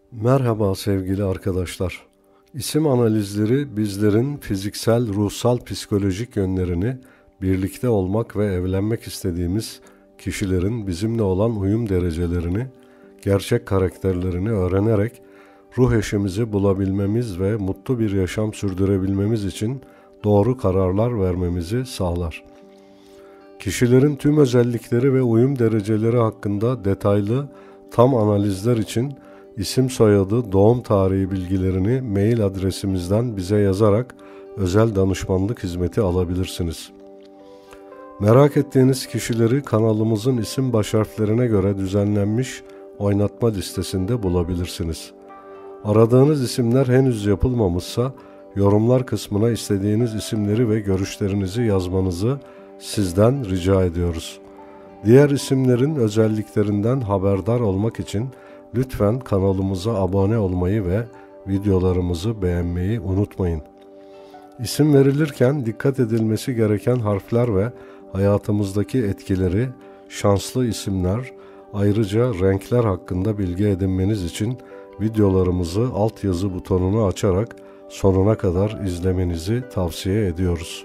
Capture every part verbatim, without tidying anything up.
Merhaba sevgili arkadaşlar. İsim analizleri bizlerin fiziksel, ruhsal, psikolojik yönlerini, birlikte olmak ve evlenmek istediğimiz kişilerin bizimle olan uyum derecelerini, gerçek karakterlerini öğrenerek ruh eşimizi bulabilmemiz ve mutlu bir yaşam sürdürebilmemiz için doğru kararlar vermemizi sağlar. Kişilerin tüm özellikleri ve uyum dereceleri hakkında detaylı, tam analizler için isim, soyadı, doğum tarihi bilgilerini mail adresimizden bize yazarak özel danışmanlık hizmeti alabilirsiniz. Merak ettiğiniz kişileri kanalımızın isim başharflerine göre düzenlenmiş oynatma listesinde bulabilirsiniz. Aradığınız isimler henüz yapılmamışsa yorumlar kısmına istediğiniz isimleri ve görüşlerinizi yazmanızı sizden rica ediyoruz. Diğer isimlerin özelliklerinden haberdar olmak için lütfen kanalımıza abone olmayı ve videolarımızı beğenmeyi unutmayın. İsim verilirken dikkat edilmesi gereken harfler ve hayatımızdaki etkileri, şanslı isimler, ayrıca renkler hakkında bilgi edinmeniz için videolarımızı altyazı butonunu açarak sonuna kadar izlemenizi tavsiye ediyoruz.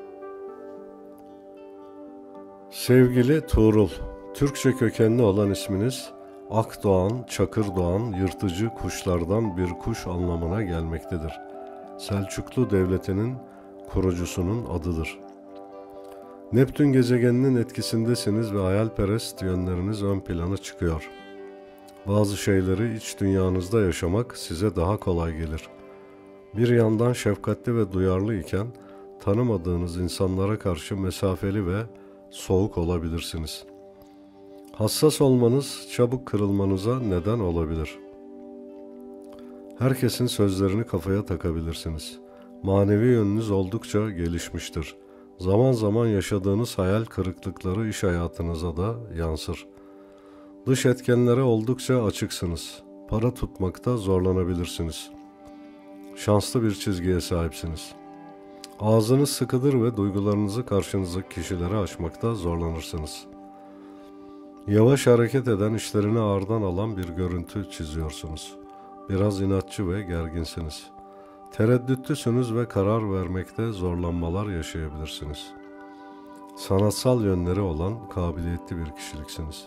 Sevgili Tuğrul, Türkçe kökenli olan isminiz Akdoğan, Çakırdoğan, yırtıcı kuşlardan bir kuş anlamına gelmektedir. Selçuklu Devleti'nin kurucusunun adıdır. Neptün gezegeninin etkisindesiniz ve hayalperest yönleriniz ön plana çıkıyor. Bazı şeyleri iç dünyanızda yaşamak size daha kolay gelir. Bir yandan şefkatli ve duyarlı iken tanımadığınız insanlara karşı mesafeli ve soğuk olabilirsiniz. Hassas olmanız çabuk kırılmanıza neden olabilir. Herkesin sözlerini kafaya takabilirsiniz. Manevi yönünüz oldukça gelişmiştir. Zaman zaman yaşadığınız hayal kırıklıkları iş hayatınıza da yansır. Dış etkenlere oldukça açıksınız. Para tutmakta zorlanabilirsiniz. Şanslı bir çizgiye sahipsiniz. Ağzınız sıkıdır ve duygularınızı karşınızdaki kişilere açmakta zorlanırsınız. Yavaş hareket eden, işlerini ağırdan alan bir görüntü çiziyorsunuz. Biraz inatçı ve gerginsiniz. Tereddütlüsünüz ve karar vermekte zorlanmalar yaşayabilirsiniz. Sanatsal yönleri olan kabiliyetli bir kişiliksiniz.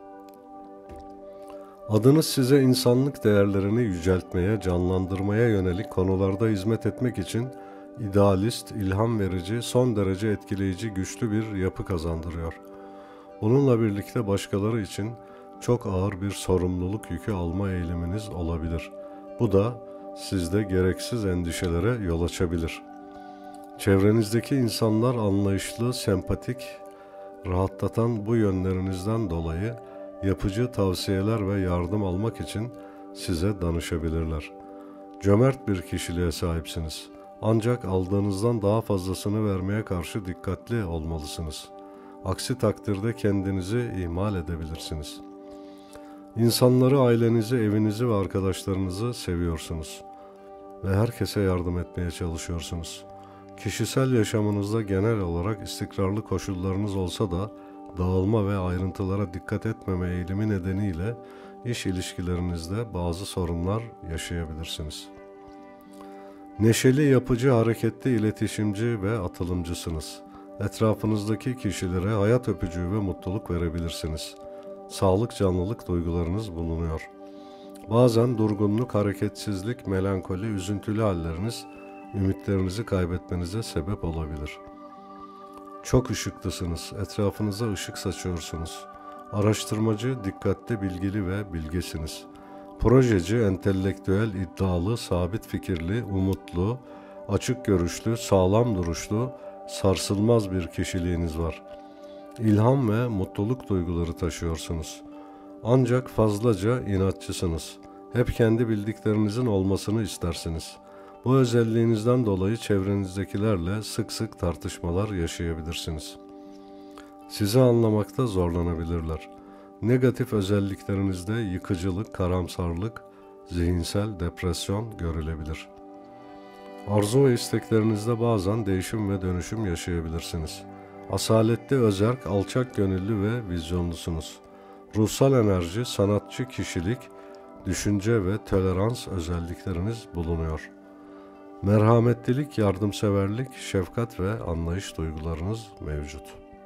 Adınız size insanlık değerlerini yüceltmeye, canlandırmaya yönelik konularda hizmet etmek için idealist, ilham verici, son derece etkileyici, güçlü bir yapı kazandırıyor. Bununla birlikte başkaları için çok ağır bir sorumluluk yükü alma eğiliminiz olabilir. Bu da sizde gereksiz endişelere yol açabilir. Çevrenizdeki insanlar anlayışlı, sempatik, rahatlatan bu yönlerinizden dolayı yapıcı tavsiyeler ve yardım almak için size danışabilirler. Cömert bir kişiliğe sahipsiniz. Ancak aldığınızdan daha fazlasını vermeye karşı dikkatli olmalısınız. Aksi takdirde kendinizi ihmal edebilirsiniz. İnsanları, ailenizi, evinizi ve arkadaşlarınızı seviyorsunuz ve herkese yardım etmeye çalışıyorsunuz. Kişisel yaşamınızda genel olarak istikrarlı koşullarınız olsa da dağılma ve ayrıntılara dikkat etmeme eğilimi nedeniyle iş ilişkilerinizde bazı sorunlar yaşayabilirsiniz. Neşeli, yapıcı, hareketli, iletişimci ve atılımcısınız. Etrafınızdaki kişilere hayat öpücüğü ve mutluluk verebilirsiniz. Sağlık, canlılık duygularınız bulunuyor. Bazen durgunluk, hareketsizlik, melankoli, üzüntülü halleriniz ümitlerinizi kaybetmenize sebep olabilir. Çok ışıklısınız, etrafınıza ışık saçıyorsunuz. Araştırmacı, dikkatli, bilgili ve bilgesiniz. Projeci, entelektüel, iddialı, sabit fikirli, umutlu, açık görüşlü, sağlam duruşlu, sarsılmaz bir kişiliğiniz var. İlham ve mutluluk duyguları taşıyorsunuz. Ancak fazlaca inatçısınız. Hep kendi bildiklerinizin olmasını istersiniz. Bu özelliğinizden dolayı çevrenizdekilerle sık sık tartışmalar yaşayabilirsiniz. Sizi anlamakta zorlanabilirler. Negatif özelliklerinizde yıkıcılık, karamsarlık, zihinsel depresyon görülebilir. Arzu ve isteklerinizde bazen değişim ve dönüşüm yaşayabilirsiniz. Asaletli, özerk, alçak gönüllü ve vizyonlusunuz. Ruhsal enerji, sanatçı kişilik, düşünce ve tolerans özellikleriniz bulunuyor. Merhametlilik, yardımseverlik, şefkat ve anlayış duygularınız mevcut.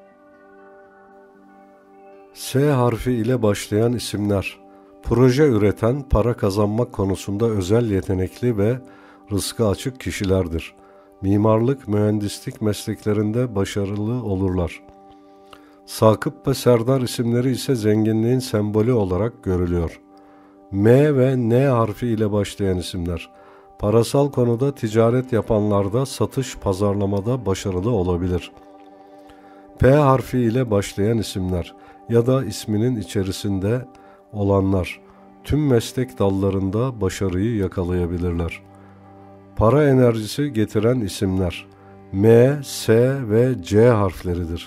S harfi ile başlayan isimler, proje üreten, para kazanmak konusunda özel yetenekli ve rızkı açık kişilerdir. Mimarlık, mühendislik mesleklerinde başarılı olurlar. Sakıp ve Serdar isimleri ise zenginliğin sembolü olarak görülüyor. M ve N harfi ile başlayan isimler, parasal konuda ticaret yapanlarda satış, pazarlamada başarılı olabilir. P harfi ile başlayan isimler ya da isminin içerisinde olanlar tüm meslek dallarında başarıyı yakalayabilirler. Para enerjisi getiren isimler M, S ve C harfleridir.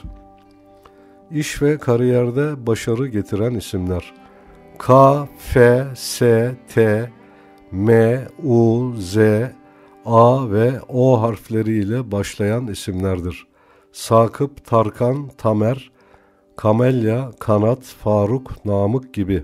İş ve kariyerde başarı getiren isimler K, F, S, T, M, U, Z, A ve O harfleriyle başlayan isimlerdir. Sakıp, Tarkan, Tamer, Kamelya, Kanat, Faruk, Namık gibi.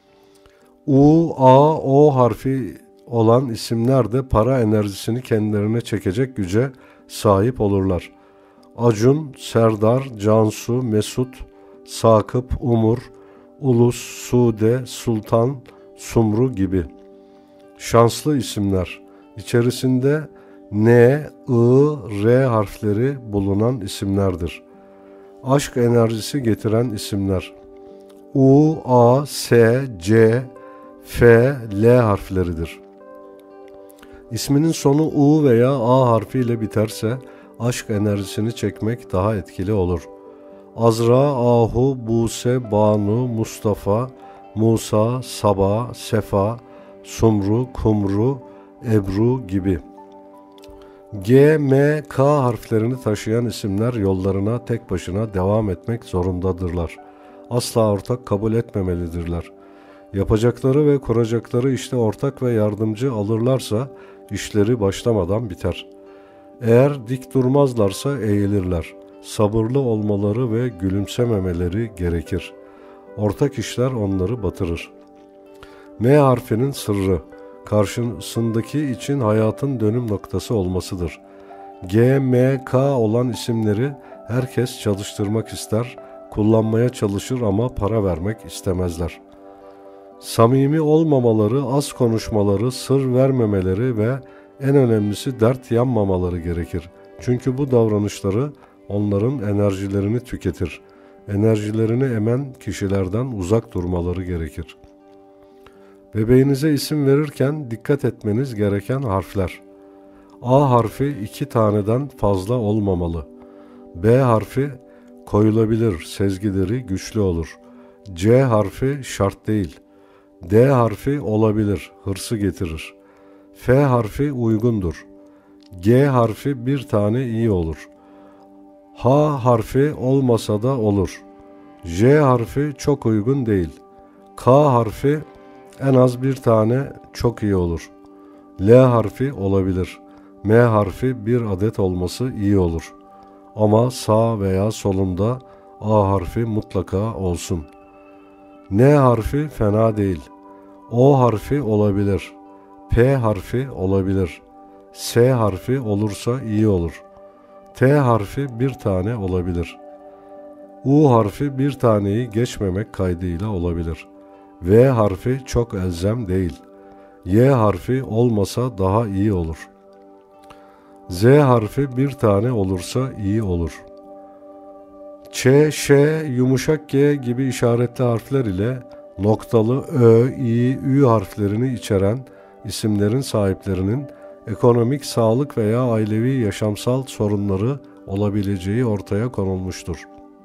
U, A, O harfi olan isimler de para enerjisini kendilerine çekecek güce sahip olurlar. Acun, Serdar, Cansu, Mesut, Sakıp, Umur, Ulus, Sude, Sultan, Sumru gibi. Şanslı isimler, içerisinde N, I, R harfleri bulunan isimlerdir. Aşk enerjisi getiren isimler U, A, S, C, F, L harfleridir. İsminin sonu U veya A harfiyle biterse aşk enerjisini çekmek daha etkili olur. Azra, Ahu, Buse, Banu, Mustafa, Musa, Saba, Sefa, Sumru, Kumru, Ebru gibi. G, M, K harflerini taşıyan isimler yollarına tek başına devam etmek zorundadırlar. Asla ortak kabul etmemelidirler. Yapacakları ve kuracakları işte ortak ve yardımcı alırlarsa işleri başlamadan biter. Eğer dik durmazlarsa eğilirler. Sabırlı olmaları ve gülümsememeleri gerekir. Ortak işler onları batırır. M harfinin sırrı, karşısındaki için hayatın dönüm noktası olmasıdır. G, M, K olan isimleri herkes çalıştırmak ister, kullanmaya çalışır ama para vermek istemezler. Samimi olmamaları, az konuşmaları, sır vermemeleri ve en önemlisi dert yanmamaları gerekir. Çünkü bu davranışları onların enerjilerini tüketir. Enerjilerini emen kişilerden uzak durmaları gerekir. Bebeğinize isim verirken dikkat etmeniz gereken harfler. A harfi iki taneden fazla olmamalı. B harfi koyulabilir, sezgileri güçlü olur. C harfi şart değil. D harfi olabilir, hırsı getirir. F harfi uygundur. G harfi bir tane iyi olur. H harfi olmasa da olur. J harfi çok uygun değil. K harfi en az bir tane çok iyi olur. L harfi olabilir. M harfi bir adet olması iyi olur. Ama sağ veya solunda A harfi mutlaka olsun. N harfi fena değil. O harfi olabilir. P harfi olabilir. S harfi olursa iyi olur. T harfi bir tane olabilir. U harfi bir taneyi geçmemek kaydıyla olabilir. V harfi çok elzem değil. Y harfi olmasa daha iyi olur. Z harfi bir tane olursa iyi olur. Ç, Ş, yumuşak G gibi işaretli harfler ile noktalı Ö, İ, Ü harflerini içeren isimlerin sahiplerinin ekonomik, sağlık veya ailevi yaşamsal sorunları olabileceği ortaya konulmuştur.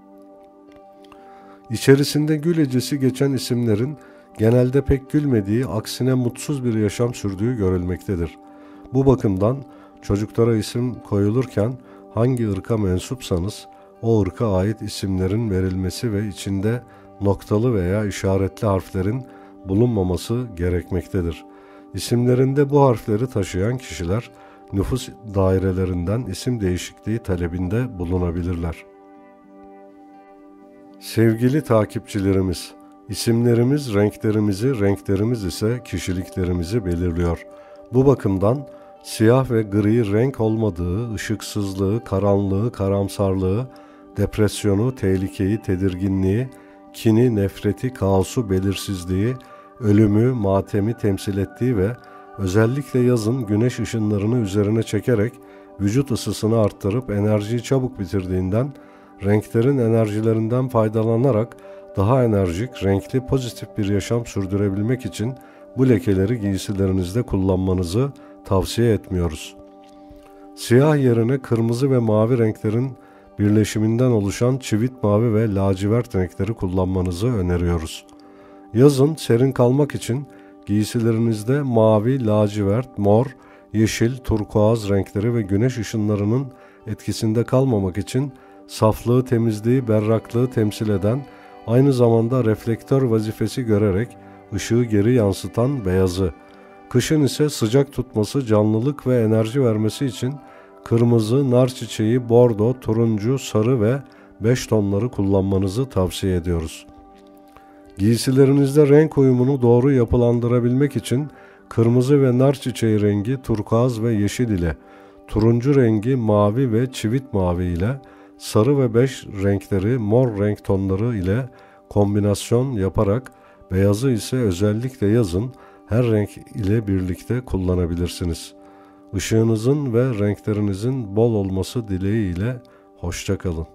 İçerisinde gül ecesi geçen isimlerin genelde pek gülmediği, aksine mutsuz bir yaşam sürdüğü görülmektedir. Bu bakımdan çocuklara isim koyulurken hangi ırka mensupsanız o ırka ait isimlerin verilmesi ve içinde noktalı veya işaretli harflerin bulunmaması gerekmektedir. İsimlerinde bu harfleri taşıyan kişiler nüfus dairelerinden isim değişikliği talebinde bulunabilirler. Sevgili takipçilerimiz, İsimlerimiz renklerimizi, renklerimiz ise kişiliklerimizi belirliyor. Bu bakımdan siyah ve gri renk olmadığı, ışıksızlığı, karanlığı, karamsarlığı, depresyonu, tehlikeyi, tedirginliği, kini, nefreti, kaosu, belirsizliği, ölümü, matemi temsil ettiği ve özellikle yazın güneş ışınlarını üzerine çekerek vücut ısısını arttırıp enerjiyi çabuk bitirdiğinden, renklerin enerjilerinden faydalanarak daha enerjik, renkli, pozitif bir yaşam sürdürebilmek için bu lekeleri giysilerinizde kullanmanızı tavsiye etmiyoruz. Siyah yerine kırmızı ve mavi renklerin birleşiminden oluşan çivit mavi ve lacivert renkleri kullanmanızı öneriyoruz. Yazın serin kalmak için giysilerinizde mavi, lacivert, mor, yeşil, turkuaz renkleri ve güneş ışınlarının etkisinde kalmamak için saflığı, temizliği, berraklığı temsil eden, aynı zamanda reflektör vazifesi görerek ışığı geri yansıtan beyazı, kışın ise sıcak tutması, canlılık ve enerji vermesi için kırmızı, nar çiçeği, bordo, turuncu, sarı ve beş tonları kullanmanızı tavsiye ediyoruz. Giysilerinizde renk uyumunu doğru yapılandırabilmek için kırmızı ve nar çiçeği rengi turkuaz ve yeşil ile, turuncu rengi mavi ve çivit mavi ile, sarı ve beş renkleri mor renk tonları ile kombinasyon yaparak beyazı ise özellikle yazın her renk ile birlikte kullanabilirsiniz. Işığınızın ve renklerinizin bol olması dileğiyle hoşça kalın.